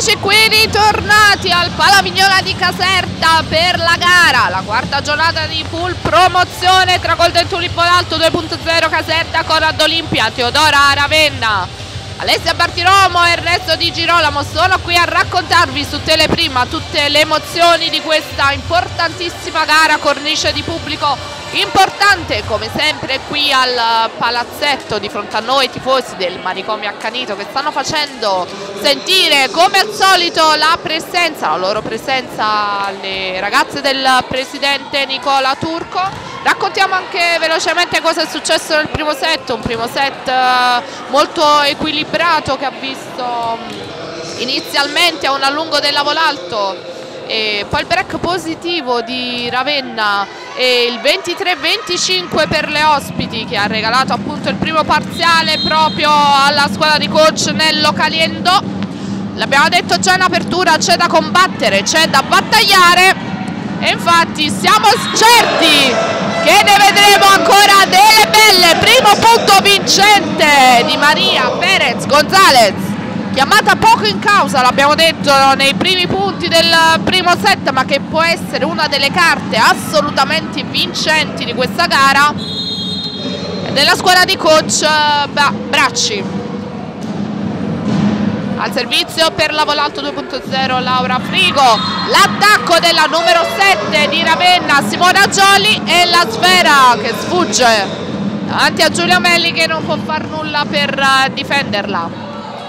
Eccoci qui ritornati al Palavignola di Caserta per la gara, la quarta giornata di pool promozione tra Golden Tulip Volalto 2.0 Caserta, Corrado Olimpia, Teodora Ravenna, Alessia Bartiromo e Ernesto Di Girolamo. Sono qui a raccontarvi su Teleprima tutte le emozioni di questa importantissima gara, cornice di pubblico importante come sempre qui al palazzetto di fronte a noi, tifosi del Manicomio Accanito che stanno facendo sentire come al solito la loro presenza alle ragazze del presidente Nicola Turco. Raccontiamo anche velocemente cosa è successo nel primo set, un primo set molto equilibrato che ha visto inizialmente a un allungo della Volalto e poi il break positivo di Ravenna e il 23-25 per le ospiti, che ha regalato appunto il primo parziale proprio alla squadra di coach Nello Caliendo. L'abbiamo detto già in apertura, c'è da combattere, c'è da battagliare e infatti siamo certi che ne vedremo ancora delle belle. Primo punto vincente di Maria Perez Gonzalez, chiamata poco in causa, l'abbiamo detto nei primi punti del primo set, ma che può essere una delle carte assolutamente vincenti di questa gara, della squadra di coach Bracci. Al servizio per la Volalto 2.0 Laura Frigo, l'attacco della numero 7 di Ravenna Simona Gioli e la sfera che sfugge davanti a Giulia Melli che non può far nulla per difenderla.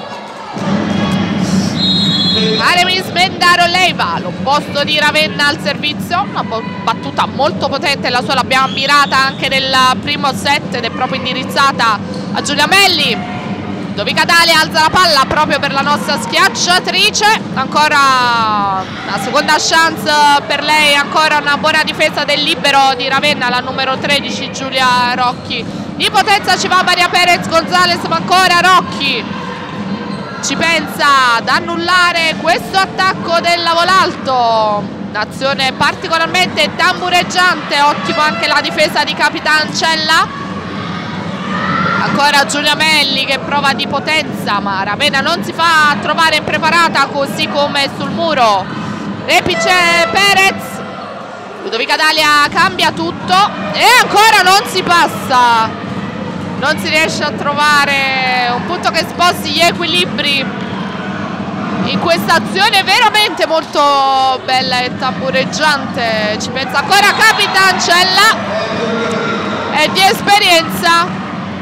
Aremis Mendaro Leiva, l'opposto di Ravenna al servizio, una battuta molto potente, la sua l'abbiamo ammirata anche nel primo set ed è proprio indirizzata a Giulia Melli. Dovica Dalia alza la palla proprio per la nostra schiacciatrice, ancora una seconda chance per lei, ancora una buona difesa del libero di Ravenna, la numero 13 Giulia Rocchi. Di potenza ci va Maria Perez Gonzalez, ma ancora Rocchi ci pensa ad annullare questo attacco della Volalto. Un'azione particolarmente tambureggiante, ottimo anche la difesa di Capitancella. Ancora Giulia Melli che prova di potenza, ma Ravenna non si fa trovare impreparata, così come sul muro Repice Perez. Ludovica Dalia cambia tutto e ancora non si passa, non si riesce a trovare un punto che sposti gli equilibri in questa azione veramente molto bella e tambureggiante. Ci pensa ancora Capitancella, e di esperienza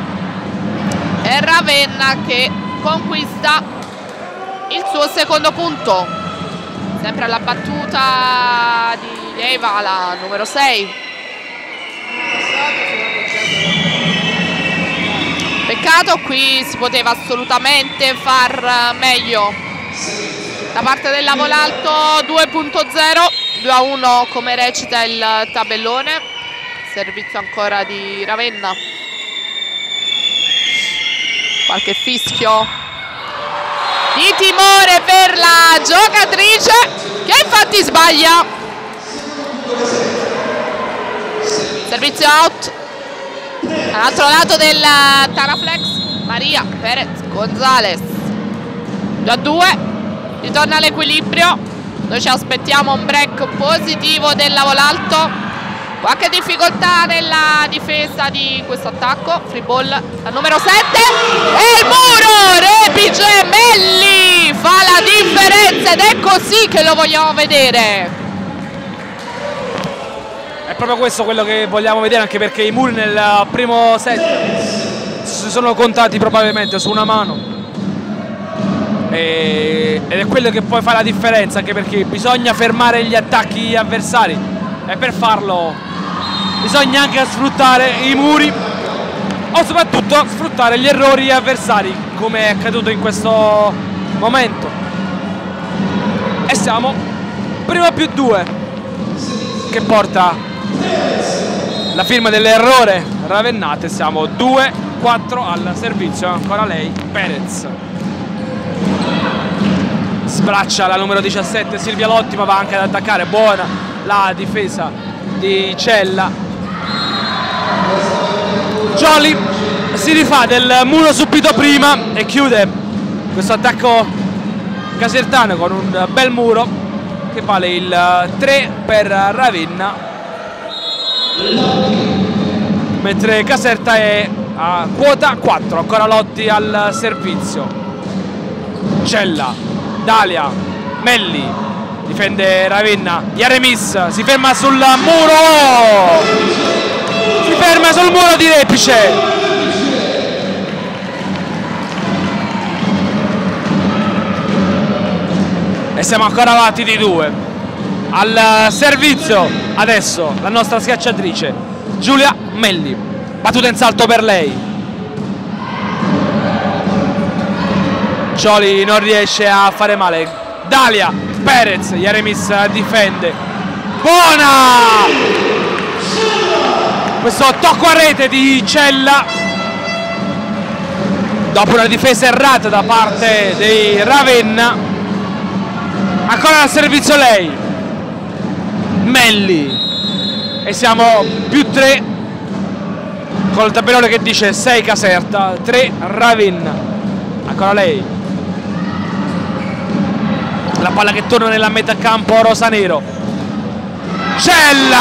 è Ravenna che conquista il suo secondo punto. Sempre alla battuta di Eva, la numero 6. Peccato, qui si poteva assolutamente far meglio da parte della Volalto 2.0, 2-1 come recita il tabellone. Servizio ancora di Ravenna. Qualche fischio di timore per la giocatrice che infatti sbaglia. Servizio out all'altro lato del Taraflex, Maria Perez Gonzalez. 2-2, ritorna all'equilibrio. Noi ci aspettiamo un break positivo della Volalto. Qualche difficoltà nella difesa di questo attacco. Free ball la numero 7 e il muro. Repice Melli fa la differenza ed è così che lo vogliamo vedere. È proprio questo quello che vogliamo vedere, anche perché i muri nel primo set si sono contati probabilmente su una mano ed è quello che poi fa la differenza, anche perché bisogna fermare gli attacchi avversari e per farlo bisogna anche sfruttare i muri o soprattutto sfruttare gli errori avversari, come è accaduto in questo momento. E siamo primo +2, che porta la firma dell'errore ravennate. Siamo 2-4 al servizio, ancora lei Perez. Sbraccia la numero 17 Silvia Lotti, ma va anche ad attaccare. Buona la difesa di Cella. Gioli si rifà del muro subito prima e chiude questo attacco casertano con un bel muro che vale il 3 per Ravenna, mentre Caserta è a quota 4. Ancora Lotti al servizio. Cella, Dalia, Melli, difende Ravenna. Jaremis si ferma sul muro, si ferma sul muro di Repice. E siamo ancora avanti di 2. Al servizio adesso la nostra schiacciatrice Giulia Melli. Battuta in salto per lei. Cioli non riesce a fare male. Dalia, Perez, Jaremis difende. Buona! Questo tocco a rete di Cella dopo una difesa errata da parte dei Ravenna. Ancora al servizio lei, Melli, e siamo più 3 con il tabellone che dice 6 Caserta, 3 Ravenna. Ancora lei, la palla che torna nella metà campo rosanero. Cella,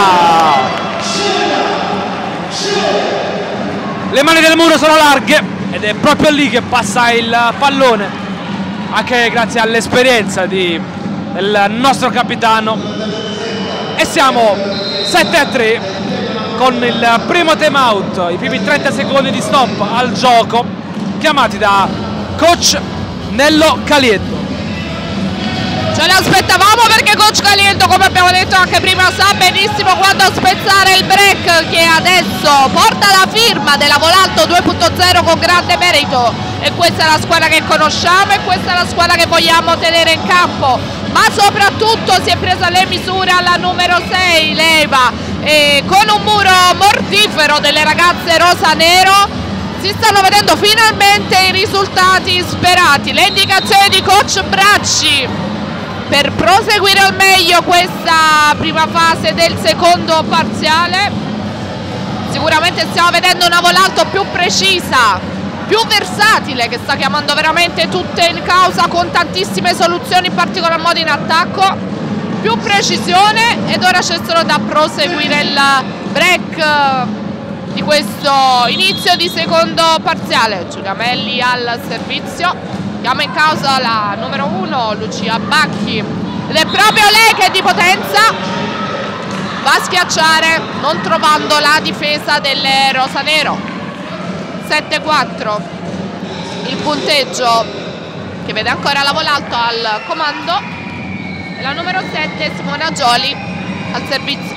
le mani del muro sono larghe ed è proprio lì che passa il pallone, anche grazie all'esperienza del nostro capitano. E siamo 7-3 con il primo time out, i primi 30 secondi di stop al gioco chiamati da coach Nello Caliendo. Ce l'aspettavamo perché coach Caliendo, come abbiamo detto anche prima, sa benissimo quando spezzare il break, che adesso porta la firma della Volalto 2.0 con grande merito. E questa è la squadra che conosciamo e questa è la squadra che vogliamo tenere in campo. Ma soprattutto si è presa le misure alla numero 6, Leva, e con un muro mortifero delle ragazze rosa-nero si stanno vedendo finalmente i risultati sperati. Le indicazioni di coach Bracci per proseguire al meglio questa prima fase del secondo parziale. Sicuramente stiamo vedendo una Volalto più precisa, più versatile, che sta chiamando veramente tutte in causa con tantissime soluzioni, in particolar modo in attacco, più precisione. Ed ora c'è solo da proseguire il break di questo inizio di secondo parziale. Giulia Melli al servizio, chiama in causa la numero 1 Lucia Bacchi, ed è proprio lei che di potenza va a schiacciare, non trovando la difesa delle rosanero. 7-4 il punteggio, che vede ancora la Volalto al comando, e la numero 7 Simona Gioli al servizio.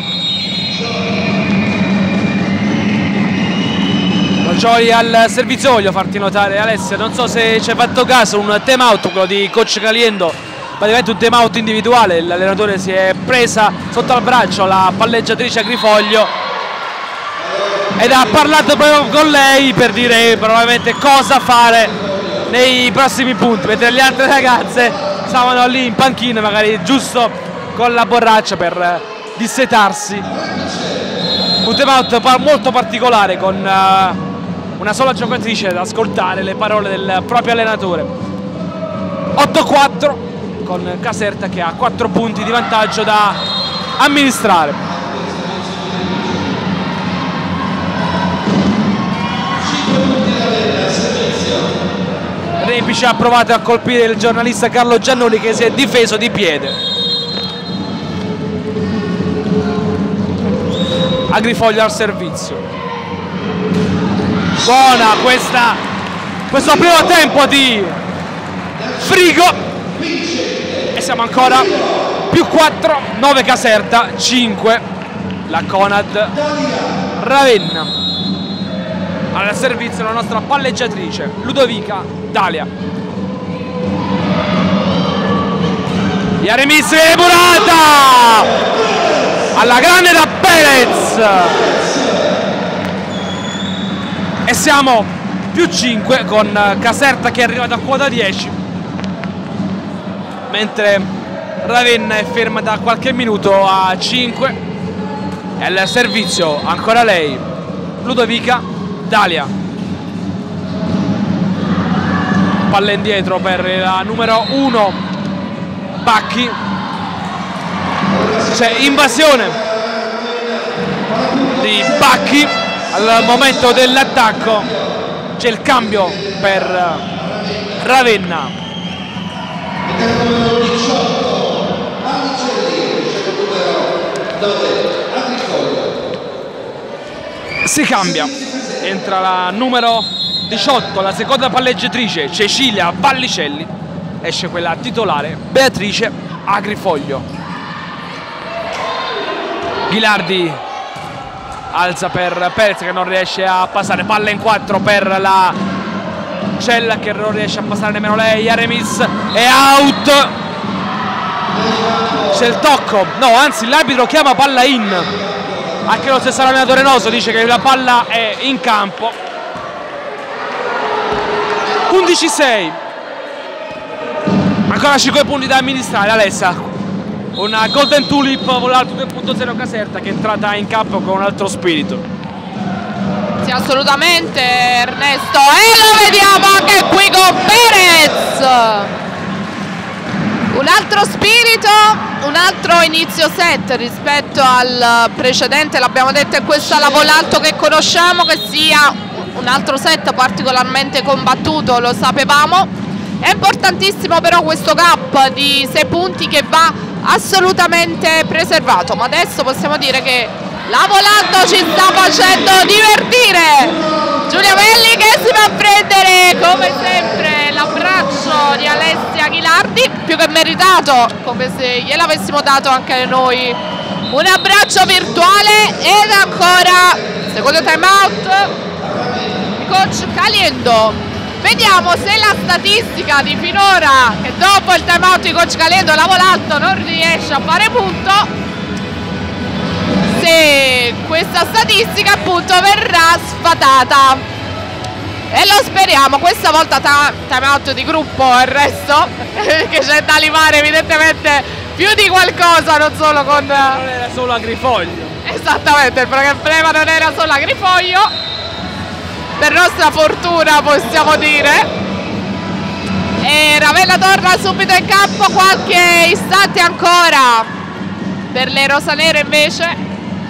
Gioli al servizio. Voglio farti notare, Alessia, non so se ci hai fatto caso, un time out, quello di coach Caliendo, praticamente un time out individuale. L'allenatore si è presa sotto al braccio la palleggiatrice Agrifoglio ed ha parlato proprio con lei per dire probabilmente cosa fare nei prossimi punti, mentre le altre ragazze stavano lì in panchina, magari giusto con la borraccia per dissetarsi. Un time out molto particolare, con una sola giocatrice ad ascoltare le parole del proprio allenatore. 8-4 con Caserta che ha 4 punti di vantaggio da amministrare. Repice ha provato a colpire il giornalista Carlo Giannoli, che si è difeso di piede. Agrifoglio al servizio. Buona questo primo tempo di Frigo, e siamo ancora più 4, 9 Caserta, 5 la Conad Ravenna. Al servizio la nostra palleggiatrice Ludovica Dalia. Jaremis depurata alla grande da Perez, e siamo più 5 con Caserta che è arrivata a quota 10, mentre Ravenna è ferma da qualche minuto a 5. E al servizio ancora lei, Ludovica Dalia. palla indietro per la numero 1 Bacchi. C'è invasione di Bacchi al momento dell'attacco, c'è il cambio per Ravenna. Si cambia, entra la numero 18, la seconda palleggiatrice Cecilia Vallicelli, esce quella titolare Beatrice Agrifoglio. Ghilardi alza per Perez che non riesce a passare, palla in 4 per la Cella che non riesce a passare nemmeno lei, Aremis è out, c'è il tocco, no anzi l'arbitro chiama palla in, anche lo stesso allenatore Noso dice che la palla è in campo. 11-6, ancora 5 punti da amministrare. Alessia, una Golden Tulip volato 2.0 Caserta che è entrata in campo con un altro spirito. Sì, assolutamente Ernesto, e lo vediamo anche qui con Perez, un altro spirito, un altro inizio set rispetto al precedente, l'abbiamo detto, è questa la Volalto che conosciamo, che sia un altro set particolarmente combattuto, lo sapevamo. È importantissimo però questo gap di 6 punti che va assolutamente preservato, ma adesso possiamo dire che la Volalto ci sta facendo divertire. Giulia Melli che si va a prendere come sempre l'abbraccio di Alessia Ghilardi, più che meritato, come se gliel'avessimo dato anche noi un abbraccio virtuale. Ed ancora secondo time out di coach Caliendo. Vediamo se la statistica di finora, che dopo il time out di coach Caliendo la Volalto non riesce a fare punto, se questa statistica appunto verrà sfatata, e lo speriamo. Questa volta time out di gruppo, il resto che c'è da limare evidentemente più di qualcosa, non solo con... Non era solo Agrifoglio. Esattamente, il problema non era solo Agrifoglio, per nostra fortuna possiamo dire. E Ravenna torna subito in campo, qualche istante ancora per le rosanere invece.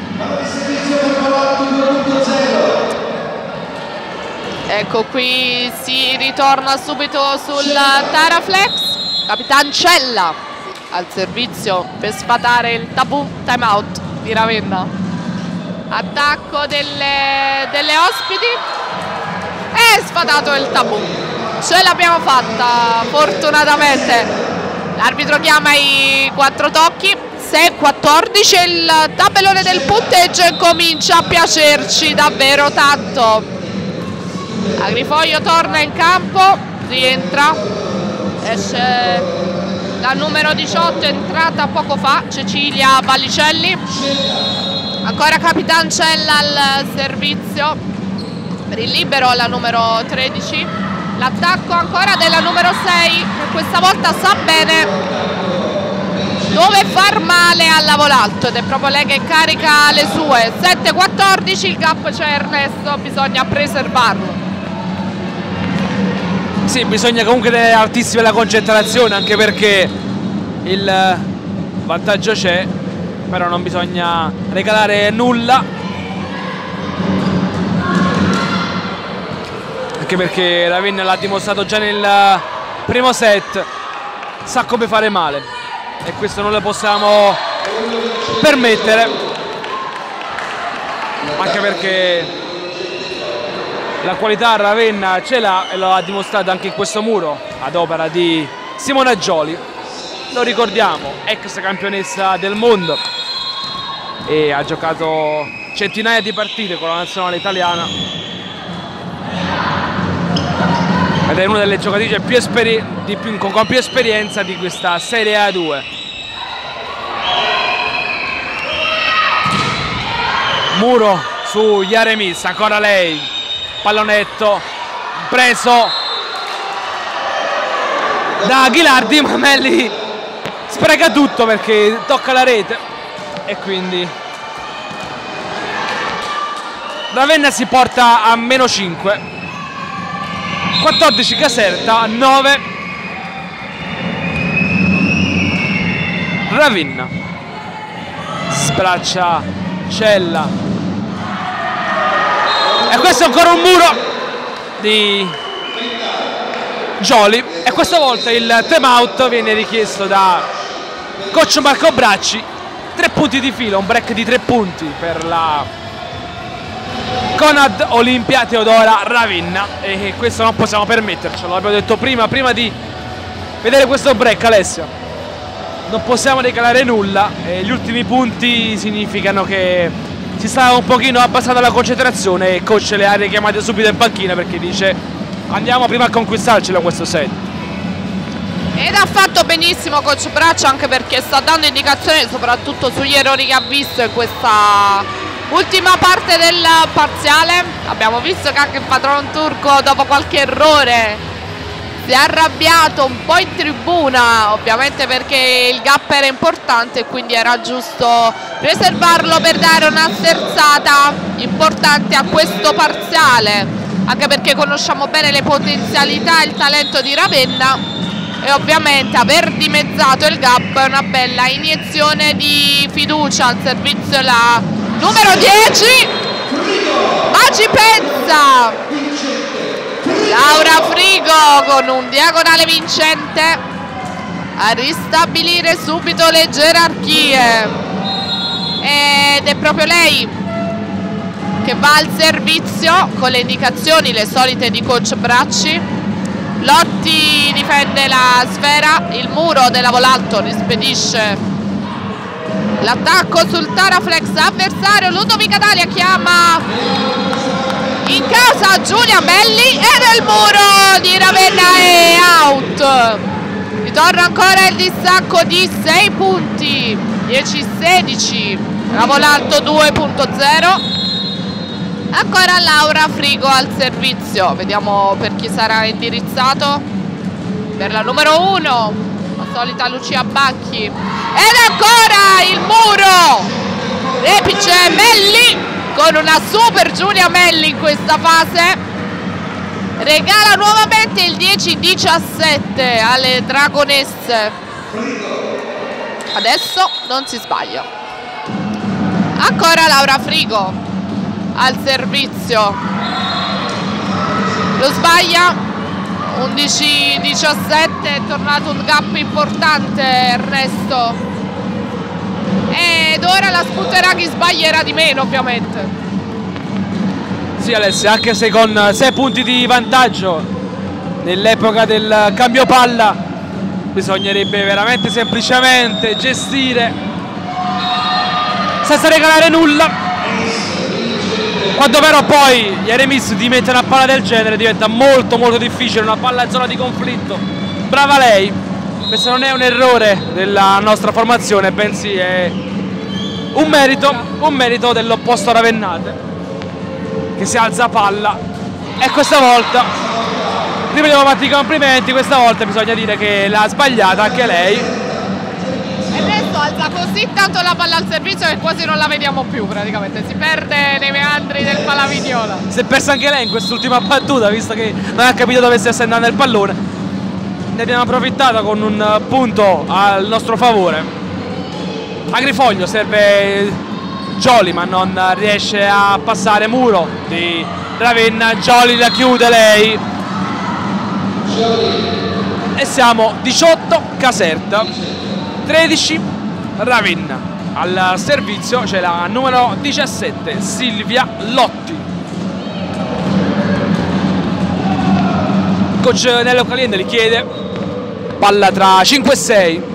Ecco qui si ritorna subito sul Taraflex, Capitancella al servizio per sfatare il tabù time out di Ravenna. Attacco delle ospiti, e sfatato il tabù, ce l'abbiamo fatta fortunatamente. L'arbitro chiama i 4 tocchi, 6-14, il tabellone del punteggio e comincia a piacerci davvero tanto. Agrifoglio torna in campo, rientra, esce la numero 18, entrata poco fa, Cecilia Vallicelli. Ancora Capitancella al servizio per il libero, la numero 13. L'attacco ancora della numero 6, che questa volta sa bene dove far male alla Volalto ed è proprio lei che carica le sue. 7-14, il gap c'è Ernesto, bisogna preservarlo. Sì, bisogna comunque tenere altissima la concentrazione, anche perché il vantaggio c'è, però non bisogna regalare nulla, anche perché Ravenna l'ha dimostrato già nel primo set, sa come fare male e questo non lo possiamo permettere, anche perché la qualità Ravenna ce l'ha e lo ha dimostrato anche in questo muro ad opera di Simona Gioli, lo ricordiamo, ex campionessa del mondo e ha giocato centinaia di partite con la nazionale italiana ed è una delle giocatrici con più esperienza di questa Serie A2. Muro su Yaremis, ancora lei, pallonetto preso da Ghilardi, ma Melli spreca tutto perché tocca la rete e quindi Ravenna si porta a -5. 14 Caserta, 9 Ravenna. Sbraccia Cella e questo è ancora un muro di Gioli e questa volta il time out viene richiesto da coach Marco Bracci. 3 punti di fila, un break di 3 punti per la Conad Olimpia Teodora Ravenna e questo non possiamo permettercelo, l'abbiamo detto prima di vedere questo break. Alessia, non possiamo recalare nulla e gli ultimi punti significano che si sta un pochino abbassando la concentrazione e il coach le ha richiamate subito in panchina perché dice andiamo prima a conquistarcelo questo set. Ed ha fatto benissimo coach Braccio, anche perché sta dando indicazioni soprattutto sugli errori che ha visto in questa ultima parte del parziale. Abbiamo visto che anche il padron turco dopo qualche errore si è arrabbiato un po' in tribuna, ovviamente perché il gap era importante e quindi era giusto preservarlo per dare una sterzata importante a questo parziale, anche perché conosciamo bene le potenzialità e il talento di Ravenna e ovviamente aver dimezzato il gap è una bella iniezione di fiducia al servizio la numero 10 ma ci pensa Laura Frigo con un diagonale vincente a ristabilire subito le gerarchie ed è proprio lei che va al servizio con le indicazioni le solite di coach Bracci. Lotti difende la sfera, il muro della Volalto rispedisce l'attacco sul Taraflex avversario. Ludovica Dalia chiama in casa Giulia Melli ed il muro di Ravenna è out. Ritorna ancora il distacco di 6 punti, 10-16, la Volalto 2.0. Ancora Laura Frigo al servizio, vediamo per chi sarà indirizzato. Per la numero 1, la solita Lucia Bacchi. Ed ancora il muro! Repice Melli con una super Giulia Melli in questa fase. Regala nuovamente il 10-17 alle Dragonesse. Adesso non si sbaglia. Ancora Laura Frigo al servizio, lo sbaglia. 11-17, è tornato un gap importante Ernesto ed ora la sputerà chi sbaglierà di meno ovviamente. Sì Alessia, anche se con 6 punti di vantaggio nell'epoca del cambio palla bisognerebbe veramente semplicemente gestire senza regalare nulla. Quando però poi gli Eremis ti mettono una palla del genere diventa molto difficile, una palla in zona di conflitto. Brava lei, questo non è un errore della nostra formazione, bensì è un merito dell'opposto ravennate che si alza a palla e questa volta ripetiamo fatti i complimenti, questa volta bisogna dire che l'ha sbagliata anche lei. Alza così tanto la palla al servizio che quasi non la vediamo più, praticamente si perde nei meandri del Palavignola. Si è persa anche lei in quest'ultima battuta, visto che non ha capito dove stesse andando il pallone. Ne abbiamo approfittato con un punto al nostro favore. Agrifoglio, serve Gioli ma non riesce a passare, muro di Ravenna, Gioli la chiude lei e siamo 18 Caserta, 13 Ravenna. Al servizio c'è la numero 17 Silvia Lotti. Coach Nello Caliente li chiede palla tra 5 e 6,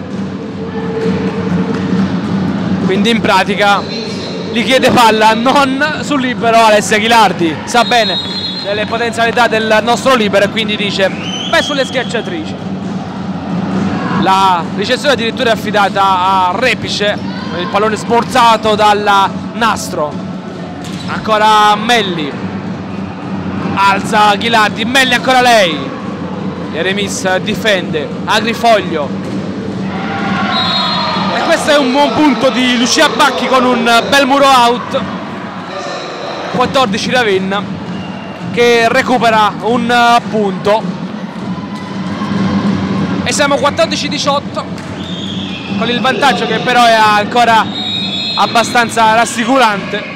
quindi in pratica gli chiede palla non sul libero. Alessia Ghilardi sa bene delle potenzialità del nostro libero e quindi dice beh, sulle schiacciatrici. La ricezione addirittura è affidata a Repice, il pallone sborzato dal nastro. Ancora Melli, alza Ghilardi, Melli ancora lei. Eremis difende, Agrifoglio. E questo è un buon punto di Lucia Bacchi con un bel muro out. 14 Ravenna, che recupera un punto e siamo 14-18 con il vantaggio che però è ancora abbastanza rassicurante.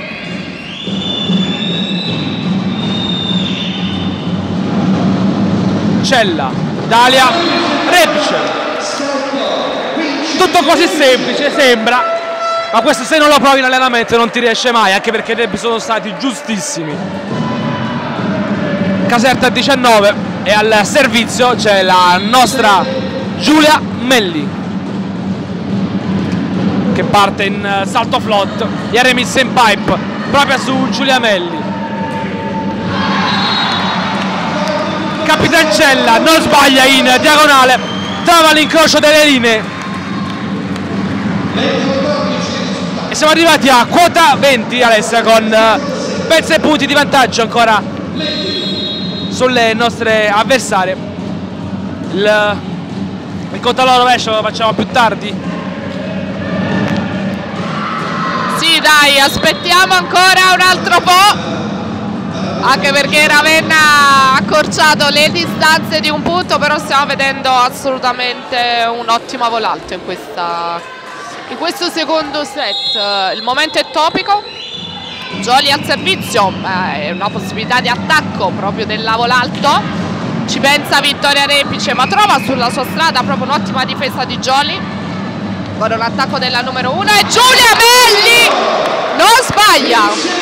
Cella, Dalia, Repice. Tutto così semplice sembra, ma questo se non lo provi in allenamento non ti riesce mai, anche perché i tempi sono stati giustissimi. Caserta 19 e al servizio c'è la nostra Giulia Melli che parte in salto flot e ha remis in pipe proprio su Giulia Melli. Capitancella non sbaglia in diagonale, trova l'incrocio delle linee e siamo arrivati a quota 20, Alessia, con ben 6 punti di vantaggio ancora sulle nostre avversarie. Il conto alla rovescio lo facciamo più tardi? Sì, dai, aspettiamo ancora un altro po', anche perché Ravenna ha accorciato le distanze di un punto, però stiamo vedendo assolutamente un'ottima volalto in questo secondo set. Il momento è topico, Gioli al servizio, è una possibilità di attacco proprio della volalto, ci pensa Vittoria Repice ma trova sulla sua strada proprio un'ottima difesa di Gioli. Ora un attacco della numero 1 e Giulia Melli non sbaglia.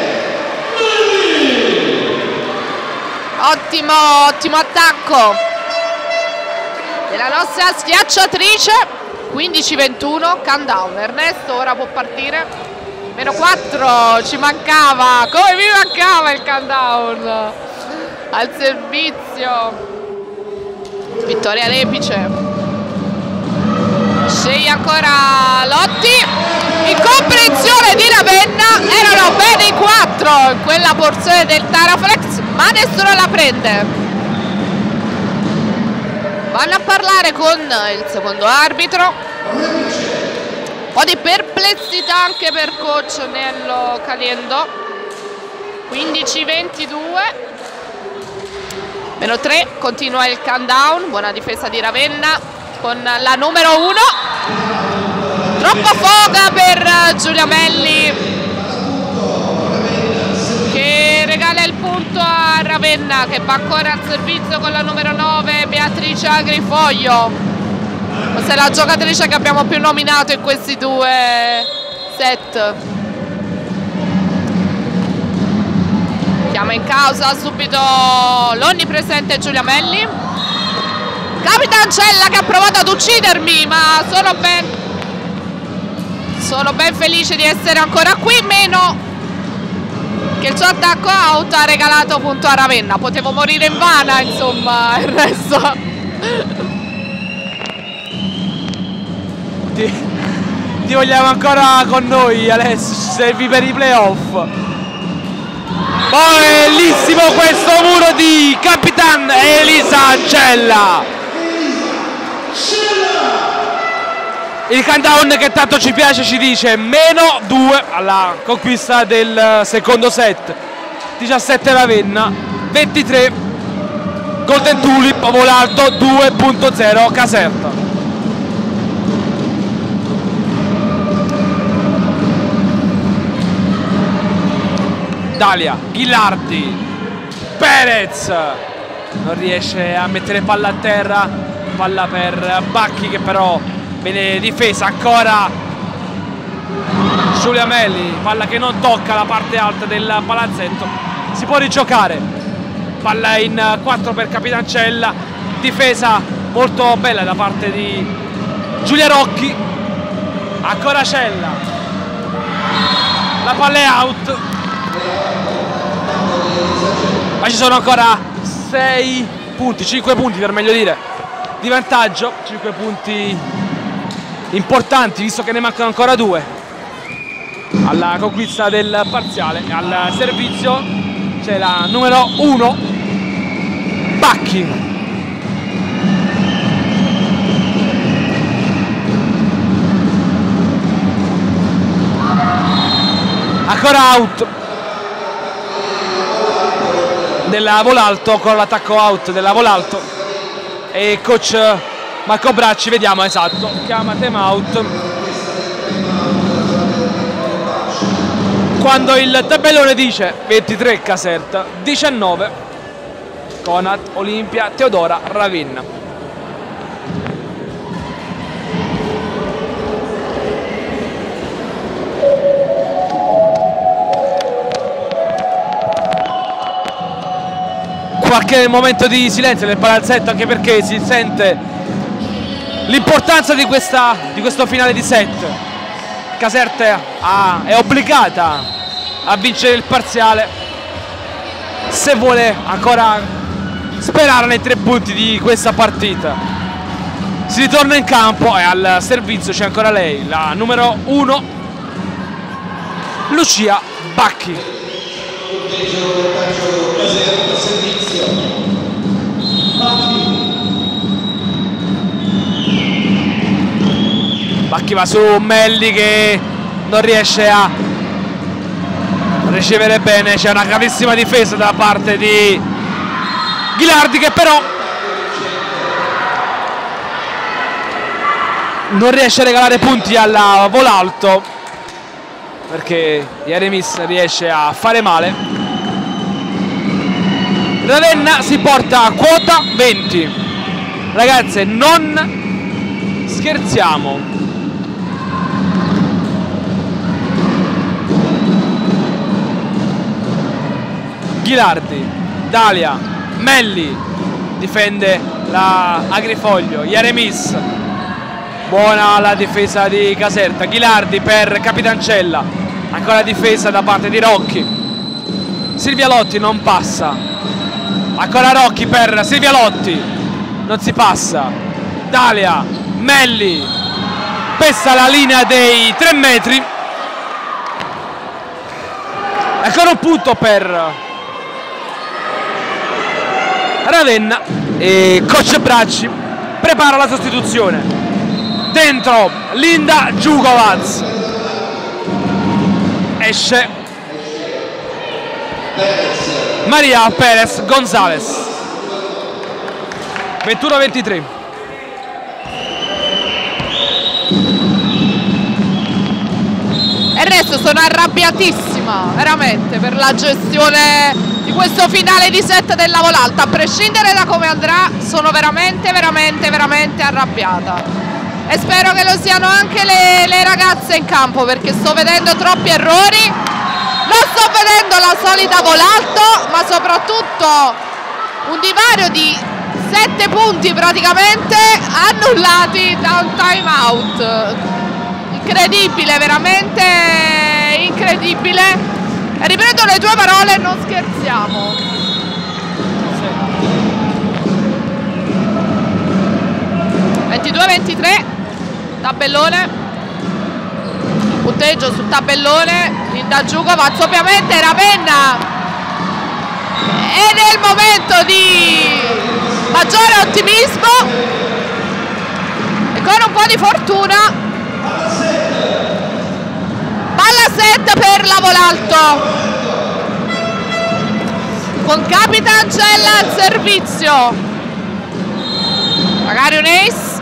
Ottimo attacco della nostra schiacciatrice. 15-21, countdown. Ernesto ora può partire. Meno 4, ci mancava. Come mi mancava il countdown. Al servizio Vittoria Repice. Sceglie ancora Lotti. Incomprensione di Ravenna. Erano bene i 4 in quella porzione del Taraflex, ma nessuno la prende. Vanno a parlare con il secondo arbitro. Un po' di perplessità anche per coach Nello Caliendo. 15-22. Meno 3, continua il countdown. Buona difesa di Ravenna con la numero 1. Troppa foga per Giulia Melli, che regala il punto a Ravenna, che va ancora al servizio con la numero 9 Beatrice Agrifoglio. Questa è la giocatrice che abbiamo più nominato in questi due set. Chiama in causa subito l'onnipresente Giulia Melli. Capitancella che ha provato ad uccidermi, ma sono ben felice di essere ancora qui, meno che il suo attacco out ha regalato punto a Ravenna. Potevo morire in vana, insomma, il resto. Ti vogliamo ancora con noi, Alessio, ci servi per i playoff. Bellissimo questo muro di Capitan Elisa Ancella. Il countdown che tanto ci piace ci dice meno 2 alla conquista del secondo set. 17 Ravenna, 23 Golden Tulip Volalto 2.0 Caserta. Dalia, Ghilardi, Perez non riesce a mettere palla a terra, palla per Bacchi che però viene difesa ancora. Giulia Melli, palla che non tocca la parte alta del palazzetto, si può rigiocare, palla in 4 per Capitancella, difesa molto bella da parte di Giulia Rocchi. Ancora Cella, la palla è out, ma ci sono ancora 6 punti, 5 punti per meglio dire di vantaggio, 5 punti importanti visto che ne mancano ancora 2 alla conquista del parziale. Al servizio c'è la numero 1 Bacchi. Ancora out. della Volalto, con l'attacco out della Volalto, e coach Marco Bracci, vediamo, esatto, chiama time out quando il tabellone dice 23 Caserta, 19 Conad Olimpia Teodora Ravenna. Qualche momento di silenzio nel palazzetto, anche perché si sente l'importanza di questo finale di set. Caserta è obbligata a vincere il parziale se vuole ancora sperare nei 3 punti di questa partita. Si ritorna in campo e al servizio c'è ancora lei, la numero 1, Lucia Bacchi. Bacchi va su Melli che non riesce a ricevere bene, c'è una gravissima difesa da parte di Ghilardi che però non riesce a regalare punti alla Volalto, perché Jeremis riesce a fare male. Ravenna si porta a quota 20. Ragazze, non scherziamo. Ghilardi, Dalia, Melli, difende la Agrifoglio, Jeremis, buona la difesa di Caserta, Ghilardi per Capitancella, ancora difesa da parte di Rocchi, Silvia Lotti non passa, ancora Rocchi per Silvia Lotti, non si passa, Dalia, Melli, pessa la linea dei 3 metri, ancora un punto per Ravenna e coach Bracci prepara la sostituzione. Dentro Linda Giugovac, esce Maria Perez Gonzalez. 21-23. E il resto sono arrabbiatissima veramente per la gestione di questo finale di set della Volalto. A prescindere da come andrà, sono veramente arrabbiata e spero che lo siano anche le ragazze in campo, perché sto vedendo troppi errori, non sto vedendo la solita Volalto, ma soprattutto un divario di 7 punti praticamente annullati da un time out. Incredibile, veramente incredibile. E ripeto le tue parole, non scherziamo. Sì. 22-23, tabellone, punteggio sul tabellone, Linda Giugovac, ovviamente Ravenna è nel momento di maggiore ottimismo e con un po' di fortuna. Palla set per la Volalto con Capitancella al servizio, magari un ace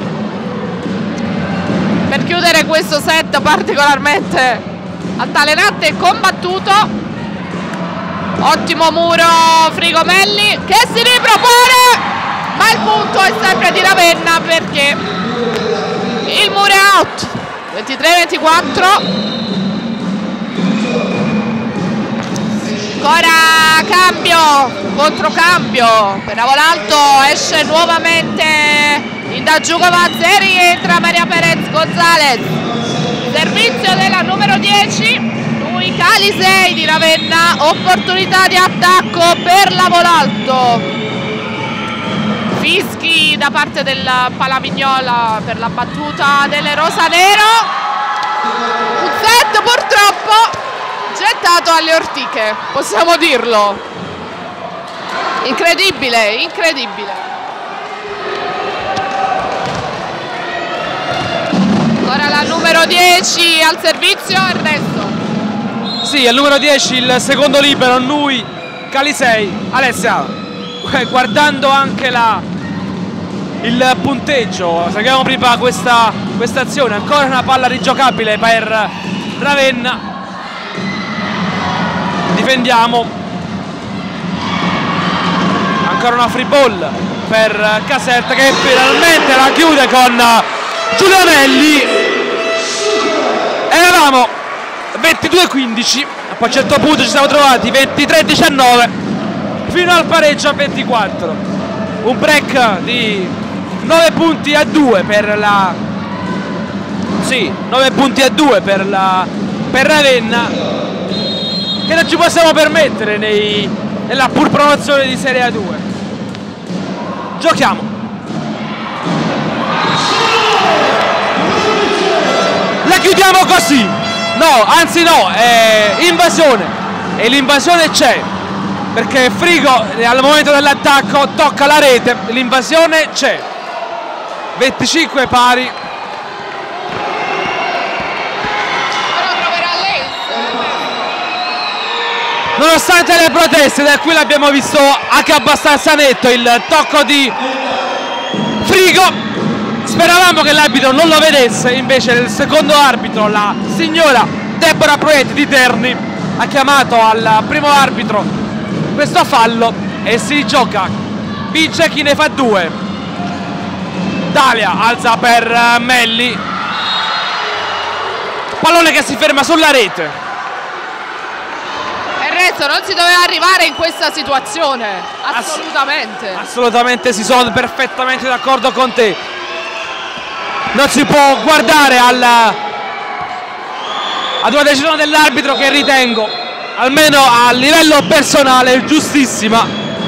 per chiudere questo set particolarmente altalenante e combattuto. Ottimo muro Frigomelli che si ripropone, ma il punto è sempre di Ravenna perché il muro è out. 23-24. Ancora cambio, controcambio per la Volalto, esce nuovamente Linda Giugovac e rientra Maria Perez Gonzalez. Servizio della numero 10, lui Calisei di Ravenna, opportunità di attacco per la Volalto. Fischi da parte del Palamignola per la battuta delle Rosanero. Un set purtroppo gettato alle ortiche, possiamo dirlo. Incredibile, incredibile. Ancora la numero 10 al servizio, Ernesto. Sì, al numero 10 il secondo libero, Nui Calisei. Alessia, guardando anche il punteggio, seguiamo prima questa azione, ancora una palla rigiocabile per Ravenna. Difendiamo, ancora una free ball per Caserta che finalmente la chiude con Giulianelli. Eravamo 22-15, poi a un certo punto ci siamo trovati 23-19 fino al pareggio a 24. Un break di 9 punti a 2 per 9 punti a 2 per Ravenna, che non ci possiamo permettere nella pur promozione di Serie A2. Giochiamo. La chiudiamo così. No, anzi no, è invasione. E l'invasione c'è, perché Frigo al momento dell'attacco tocca la rete. L'invasione c'è. 25 pari. Nonostante le proteste, da qui l'abbiamo visto anche abbastanza netto il tocco di Frigo. Speravamo che l'arbitro non lo vedesse, invece il secondo arbitro, la signora Deborah Proietti di Terni, ha chiamato al primo arbitro questo fallo e si gioca. Vince chi ne fa 2. Dalia alza per Melli, pallone che si ferma sulla rete. Non si doveva arrivare in questa situazione, assolutamente. Assolutamente, si sono perfettamente d'accordo con te. Non si può guardare ad una decisione dell'arbitro che ritengo, almeno a livello personale, giustissima.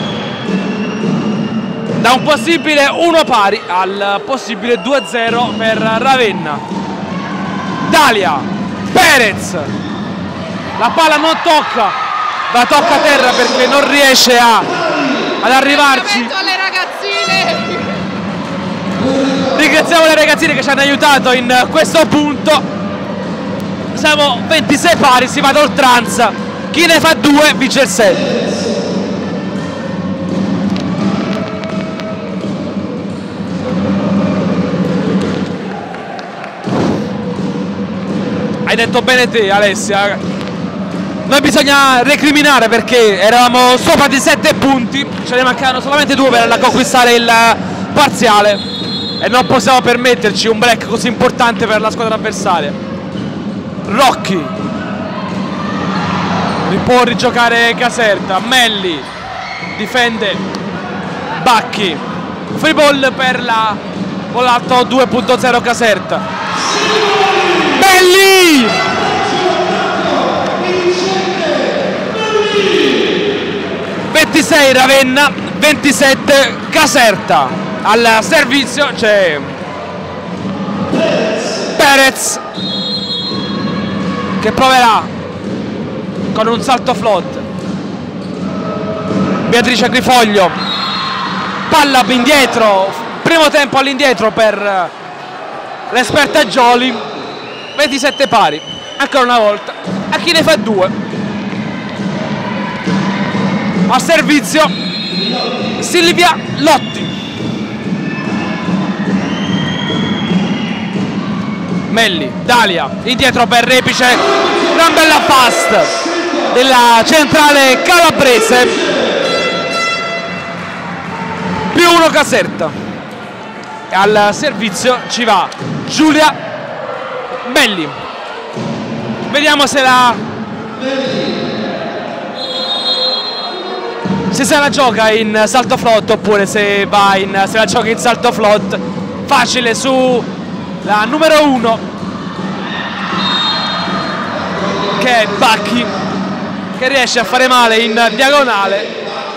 Da un possibile 1 pari al possibile 2-0 per Ravenna. Dalia, Perez, la palla non tocca. La tocca a terra perché non riesce ad arrivarci. Alle ragazzine. Ringraziamo le ragazzine che ci hanno aiutato in questo punto. Siamo 26 pari, si va ad oltranza. Chi ne fa 2 vince il set. Hai detto bene te, Alessia. Noi bisogna recriminare perché eravamo sopra di 7 punti, ce ne mancavano solamente 2 per conquistare il parziale e non possiamo permetterci un break così importante per la squadra avversaria. Rocchi può rigiocare Caserta, Melli difende Bacchi, free ball per la Volatto 2.0 Caserta. Melli! 26 Ravenna, 27 Caserta. Al servizio c'è Perez che proverà con un salto float. Beatrice Grifoglio, palla indietro, primo tempo all'indietro per l'esperta Gioli. 27 pari, ancora una volta a chi ne fa 2. A servizio Silvia Lotti. Melli, Dalia, indietro per Repice, una bella pass della centrale calabrese. Più 1 Caserta. E al servizio ci va Giulia Melli. Vediamo se se la gioca in salto float oppure se la gioca in salto float facile su la numero 1 che è Bacchi, che riesce a fare male in diagonale.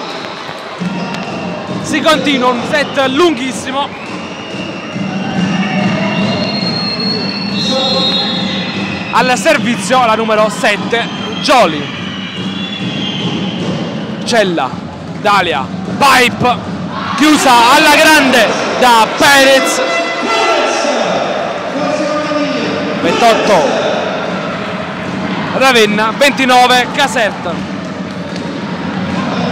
Si continua un set lunghissimo. Al servizio la numero 7 Gioli. Cella, Dalia, pipe chiusa alla grande da Perez. 28 Ravenna, 29 Caserta.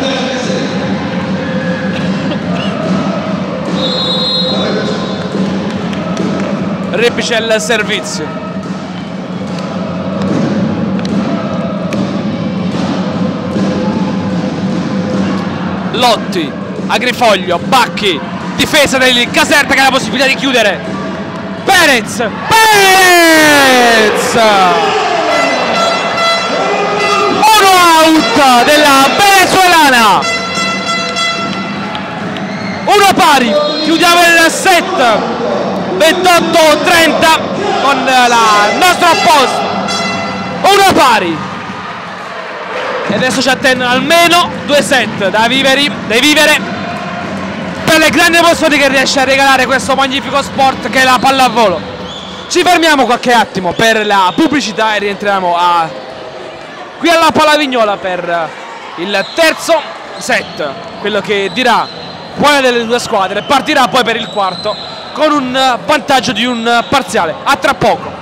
replice il servizio. Lotti, Agrifoglio, Bacchi, difesa del Caserta che ha la possibilità di chiudere. Perez! 1 out della venezuelana. 1 pari, chiudiamo il set 28-30 con la nostra post. 1 pari. E adesso ci attendono almeno 2 set da vivere per le grandi emozioni che riesce a regalare questo magnifico sport che è la pallavolo. Ci fermiamo qualche attimo per la pubblicità e rientriamo qui alla Palavignola per il terzo set, quello che dirà quale delle due squadre partirà poi per il quarto con un vantaggio di un parziale. A tra poco.